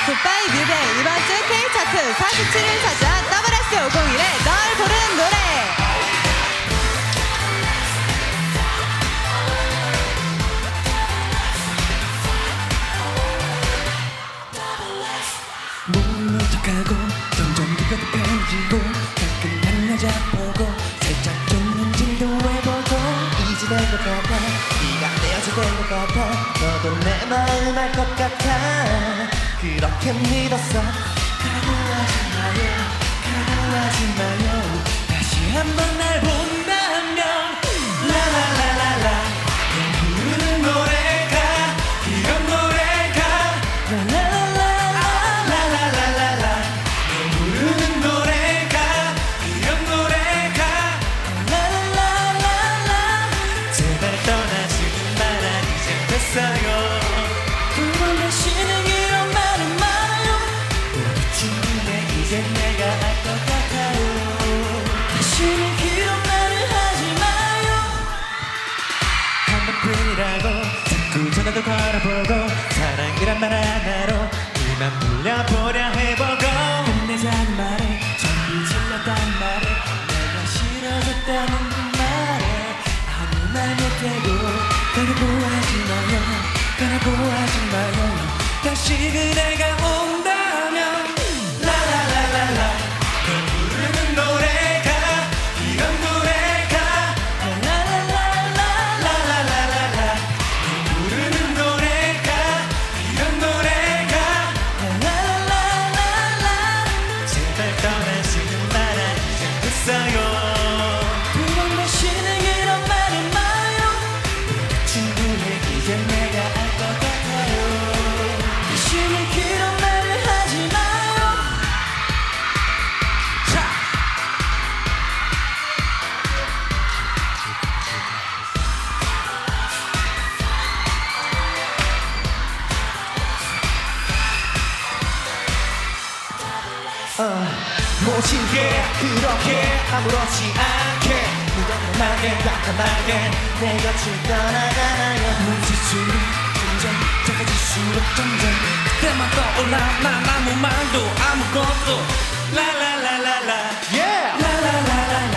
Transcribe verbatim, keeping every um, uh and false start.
굿바이 뮤베 이번 주 K차트 사십칠 일 차지한 더블에스 오공일의 널 부르는 노래. 모른 척하고 점점 그가득해지고 가끔 다른 여자 보고 살짝 쫓는지도 해보고 이제 된 것 같아 네가 떼어질 것 같아 너도 내 마음 알 것 같아 그렇게 믿었어 가고 하지 마요 가고 하지 마요 다시 한번 날 본다면 라라라라라 널 부르는 노래가 이런 노래가 라라라라라라라라라 널 부르는 노래가 이런 노래가 라라라라라 제발 떠나지 마라 이제 됐어요 두 번 다시는 이런 말은 마요 충분해 이제 내가 알 것 같아요 다시는 그런 말을 하지 마요 한 번뿐이라고 자꾸 전화도 걸어보고 사랑이란 말 하나로 이만 불려보려 해보고 끝내자는 말에 전부 질렸단 말에 내가 싫어졌다는 그 말에 아무 말 못해도 가라고 하지 마요 가라고 하지 마요 다시 그대가 온다면 라라라라라 널 부르는 노래가 이런 노래가 라라라라라라라라라 널 부르는 노래가 이런 노래가 라라라라라라 제발 떠나지는 마라 이제 됐어요 두 번 다시는 이런 말은 마요 충분해 이제 내가 알 것 같아요 다시는 그런 말을 하지 마요 자! 어, 모진 게 그렇게 아무렇지 않게 무덤하게 깜깜하게 내 곁을 떠나가나요 눈치수로 점점 작아질수록 점점 그때만 떠올라 난 아무 말도 아무것도 라라라라라 yeah! 라라라라라